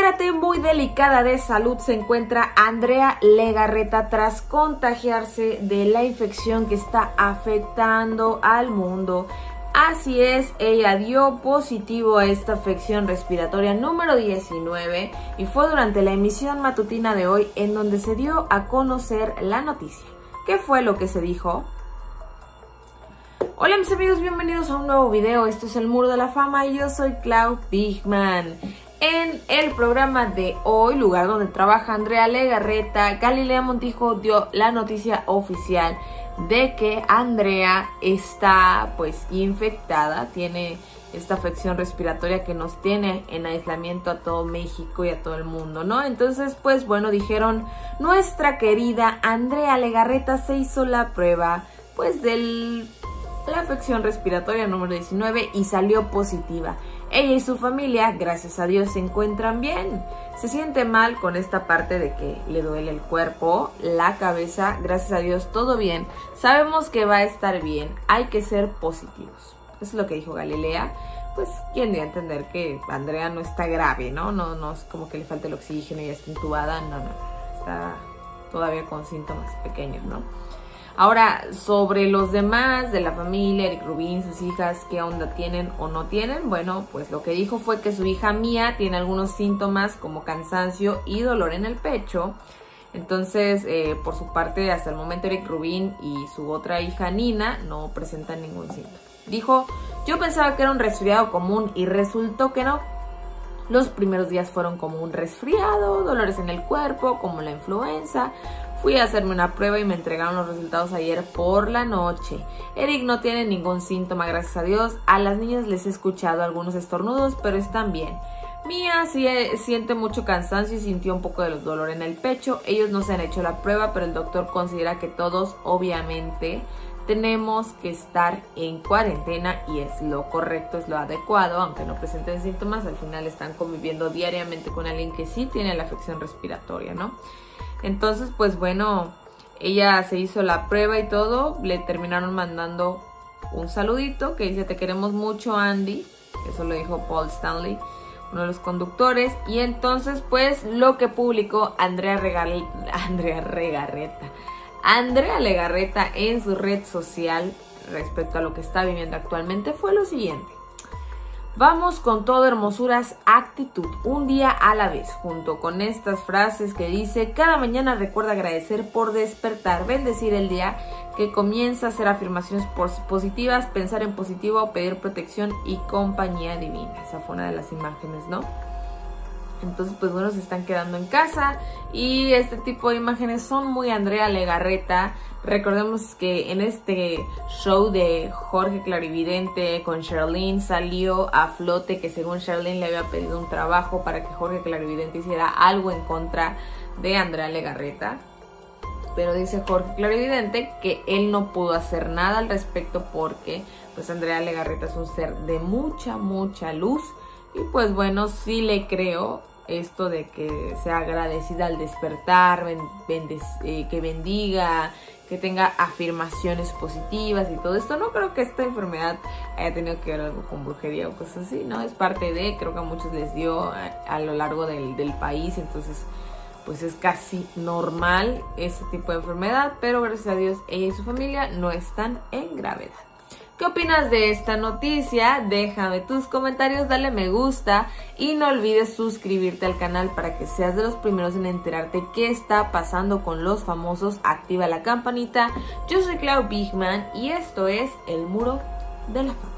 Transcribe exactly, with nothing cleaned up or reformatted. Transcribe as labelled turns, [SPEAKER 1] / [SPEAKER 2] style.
[SPEAKER 1] Recupérate, muy delicada de salud se encuentra Andrea Legarreta tras contagiarse de la infección que está afectando al mundo. Así es, ella dio positivo a esta afección respiratoria número diecinueve y fue durante la emisión matutina de hoy en donde se dio a conocer la noticia. ¿Qué fue lo que se dijo? Hola mis amigos, bienvenidos a un nuevo video. Esto es El Muro de la Fama y yo soy Clau Bigman. En el programa de hoy, lugar donde trabaja Andrea Legarreta, Galilea Montijo dio la noticia oficial de que Andrea está pues infectada, tiene esta afección respiratoria que nos tiene en aislamiento a todo México y a todo el mundo, ¿no? Entonces, pues bueno, dijeron, nuestra querida Andrea Legarreta se hizo la prueba pues del la afección respiratoria número diecinueve y salió positiva. Ella y su familia, gracias a Dios, se encuentran bien. Se siente mal con esta parte de que le duele el cuerpo, la cabeza, gracias a Dios, todo bien. Sabemos que va a estar bien, hay que ser positivos. Eso es lo que dijo Galilea. Pues, ¿quién dio a entender que Andrea no está grave, ¿no? No, no es como que le falte el oxígeno y ya está intubada, no, no, está todavía con síntomas pequeños, ¿no? Ahora, sobre los demás de la familia, Eric Rubin, sus hijas, ¿qué onda tienen o no tienen? Bueno, pues lo que dijo fue que su hija Mía tiene algunos síntomas como cansancio y dolor en el pecho. Entonces, eh, por su parte, hasta el momento Eric Rubin y su otra hija Nina no presentan ningún síntoma. Dijo, yo pensaba que era un resfriado común y resultó que no. Los primeros días fueron como un resfriado, dolores en el cuerpo, como la influenza. Fui a hacerme una prueba y me entregaron los resultados ayer por la noche. Eric no tiene ningún síntoma, gracias a Dios. A las niñas les he escuchado algunos estornudos, pero están bien. Mía sí siente mucho cansancio y sintió un poco de dolor en el pecho. Ellos no se han hecho la prueba, pero el doctor considera que todos, obviamente, tenemos que estar en cuarentena y es lo correcto, es lo adecuado, aunque no presenten síntomas, al final están conviviendo diariamente con alguien que sí tiene la afección respiratoria, ¿no? Entonces, pues bueno, ella se hizo la prueba y todo, le terminaron mandando un saludito que dice, te queremos mucho, Andy, eso lo dijo Paul Stanley, uno de los conductores, y entonces, pues, lo que publicó Andrea, Regal Andrea Legarreta, Andrea Legarreta en su red social respecto a lo que está viviendo actualmente fue lo siguiente. Vamos con todo, hermosuras, actitud, un día a la vez, junto con estas frases que dice, cada mañana recuerda agradecer por despertar, bendecir el día que comienza, a hacer afirmaciones positivas, pensar en positivo, pedir protección y compañía divina. Esa fue una de las imágenes, ¿no? Entonces, pues bueno, se están quedando en casa y este tipo de imágenes son muy Andrea Legarreta. Recordemos que en este show de Jorge Clarividente con Sherlyn salió a flote que según Sherlyn le había pedido un trabajo para que Jorge Clarividente hiciera algo en contra de Andrea Legarreta. Pero dice Jorge Clarividente que él no pudo hacer nada al respecto porque pues Andrea Legarreta es un ser de mucha, mucha luz. Y pues bueno, sí le creo esto de que sea agradecida al despertar, bendes, eh, que bendiga, que tenga afirmaciones positivas y todo esto. No creo que esta enfermedad haya tenido que ver algo con brujería o cosas así, ¿no? Es parte de, creo que a muchos les dio a, a lo largo del, del país, entonces pues es casi normal este tipo de enfermedad, pero gracias a Dios ella y su familia no están en gravedad. ¿Qué opinas de esta noticia? Déjame tus comentarios, dale me gusta y no olvides suscribirte al canal para que seas de los primeros en enterarte qué está pasando con los famosos. Activa la campanita. Yo soy Clau Bigman y esto es El Muro de la Fama.